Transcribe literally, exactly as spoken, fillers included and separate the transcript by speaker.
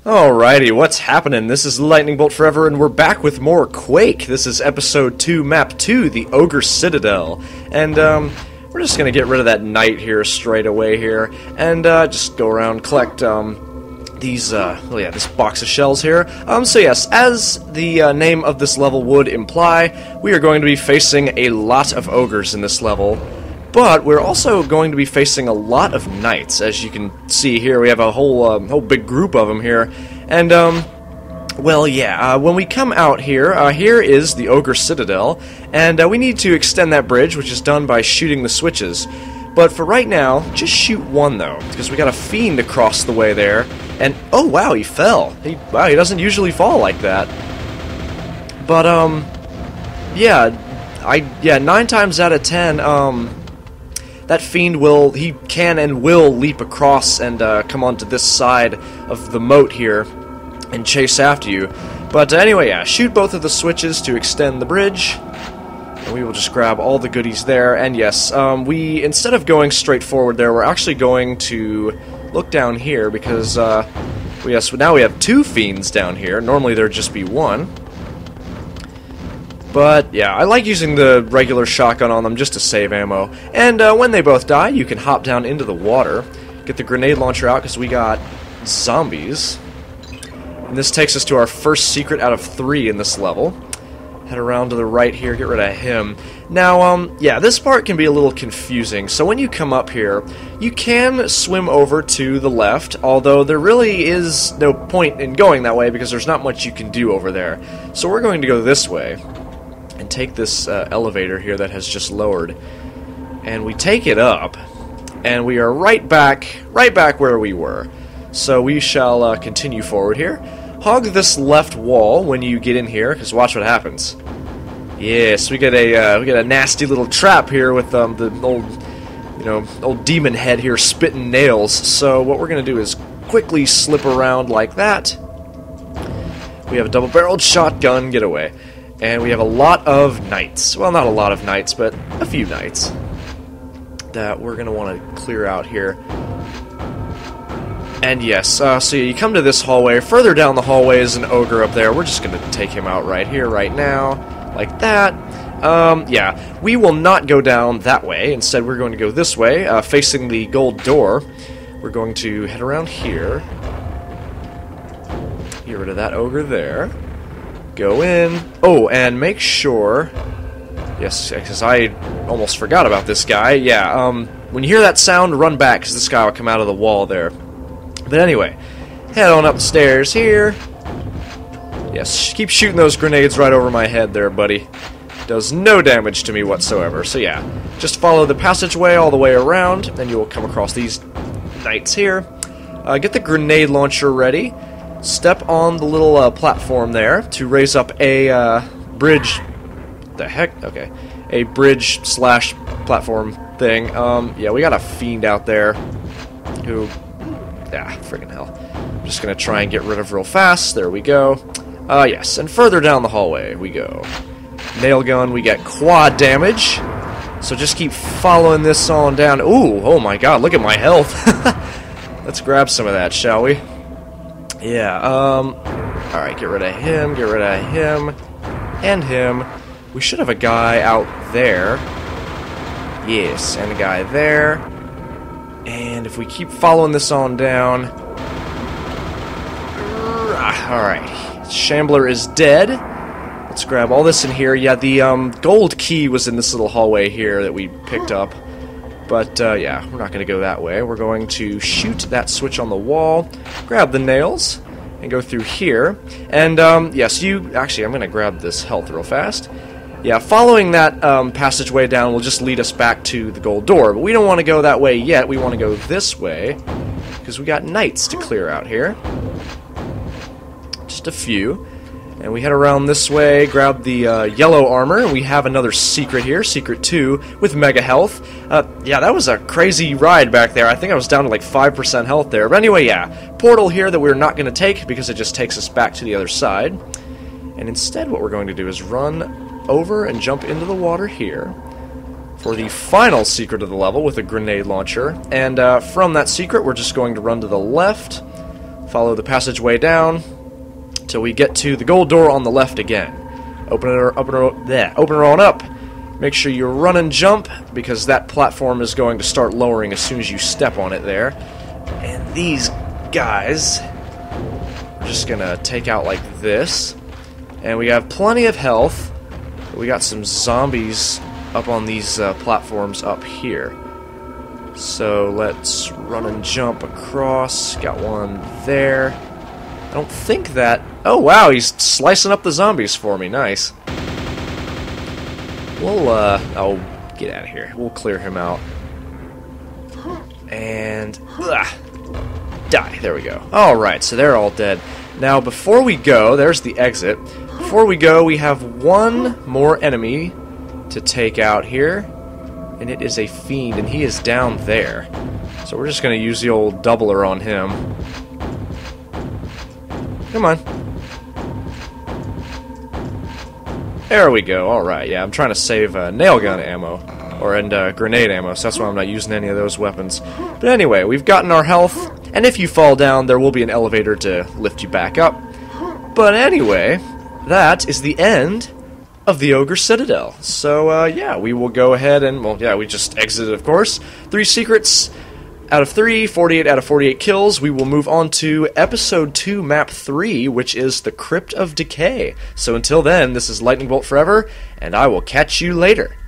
Speaker 1: Alrighty, what's happening? This is Lightning Bolt Forever, and we're back with more Quake. This is Episode two, Map two, the Ogre Citadel. And, um, we're just gonna get rid of that knight here straight away here, and, uh, just go around, collect, um, these, uh, oh yeah, this box of shells here. Um, so yes, as the uh, name of this level would imply, we are going to be facing a lot of ogres in this level. But we're also going to be facing a lot of knights, as you can see here. We have a whole um, whole big group of them here, and um, well, yeah. Uh, when we come out here, uh, here is the Ogre Citadel, and uh, we need to extend that bridge, which is done by shooting the switches. But for right now, just shoot one though, because we got a fiend across the way there, and oh wow, he fell. He wow, he doesn't usually fall like that. But um, yeah, I yeah, nine times out of ten, um. that fiend will, he can and will leap across and uh, come onto this side of the moat here and chase after you. But uh, anyway, yeah, shoot both of the switches to extend the bridge, and we will just grab all the goodies there. And yes, um, we, instead of going straight forward there, we're actually going to look down here because, uh, well, yes, now we have two fiends down here. Normally there'd just be one. But, yeah, I like using the regular shotgun on them just to save ammo. And uh, when they both die, you can hop down into the water, get the grenade launcher out, because we got zombies. And this takes us to our first secret out of three in this level. Head around to the right here, get rid of him. Now, um, yeah, this part can be a little confusing. So when you come up here, you can swim over to the left, although there really is no point in going that way because there's not much you can do over there. So we're going to go this way and take this uh, elevator here that has just lowered, and we take it up, and we are right back, right back where we were. So we shall uh, continue forward here. Hog this left wall when you get in here, because watch what happens. Yes, we get a uh, we get a nasty little trap here with um, the old, you know, old demon head here spitting nails. So what we're gonna do is quickly slip around like that. We have a double-barreled shotgun getaway. And we have a lot of knights. Well, not a lot of knights, but a few knights that we're going to want to clear out here. And yes, uh, so you come to this hallway. Further down the hallway is an ogre up there. We're just going to take him out right here, right now, like that. Um, yeah, we will not go down that way. Instead, we're going to go this way, uh, facing the gold door. We're going to head around here. Get rid of that ogre there. Go in. Oh, and make sure... Yes, because I almost forgot about this guy. Yeah, um, when you hear that sound, run back, because this guy will come out of the wall there. But anyway, head on up the stairs here. Yes, keep shooting those grenades right over my head there, buddy. Does no damage to me whatsoever. So yeah, just follow the passageway all the way around, and you will come across these knights here. Uh, get the grenade launcher ready. Step on the little uh, platform there to raise up a uh, bridge. The heck? Okay. A bridge slash platform thing. Um, yeah, we got a fiend out there who... Ah, friggin' hell. I'm just gonna try and get rid of real fast. There we go. Uh, yes, and further down the hallway we go. Nail gun, we get quad damage. So just keep following this on down. Ooh, oh my god, look at my health. Let's grab some of that, shall we? Yeah, um, alright, get rid of him, get rid of him, and him. We should have a guy out there. Yes, and a guy there. And if we keep following this on down... Alright, Shambler is dead. Let's grab all this in here. Yeah, the um, gold key was in this little hallway here that we picked up. But, uh, yeah, we're not going to go that way. We're going to shoot that switch on the wall, grab the nails, and go through here. And, um, yes, you... Actually, I'm going to grab this health real fast. Yeah, following that um, passageway down will just lead us back to the gold door. But we don't want to go that way yet. We want to go this way, because we got knights to clear out here. Just a few. And we head around this way, grab the uh, yellow armor, and we have another secret here, secret two, with mega health. Uh, yeah, that was a crazy ride back there. I think I was down to like five percent health there. But anyway, yeah, portal here that we're not going to take because it just takes us back to the other side. And instead what we're going to do is run over and jump into the water here for the final secret of the level with a grenade launcher. And uh, from that secret, we're just going to run to the left, Follow the passageway down till we get to the gold door on the left again. Open it, open it, yeah, open it on up. Make sure you run and jump, because that platform is going to start lowering as soon as you step on it there. And these guys, we're just gonna take out like this. And we have plenty of health. We got some zombies up on these uh, platforms up here. So let's run and jump across. Got one there. I don't think that... Oh wow, he's slicing up the zombies for me. Nice. We'll, uh... Oh, get out of here. We'll clear him out. And... Ugh, die. There we go. Alright, so they're all dead. Now, before we go, there's the exit. Before we go, we have one more enemy to take out here. And it is a fiend, and he is down there. So we're just going to use the old doubler on him. Come on. There we go. Alright, yeah, I'm trying to save uh, nail gun ammo. Or and uh, grenade ammo, so that's why I'm not using any of those weapons. But anyway, we've gotten our health. And if you fall down, there will be an elevator to lift you back up. But anyway, that is the end of the Ogre Citadel. So, uh, yeah, we will go ahead and, well, yeah, we just exited, of course. Three secrets out of three, forty-eight out of forty-eight kills. We will move on to Episode two, Map three, which is the Crypt of Decay. So until then, this is Lightning Bolt Forever, and I will catch you later.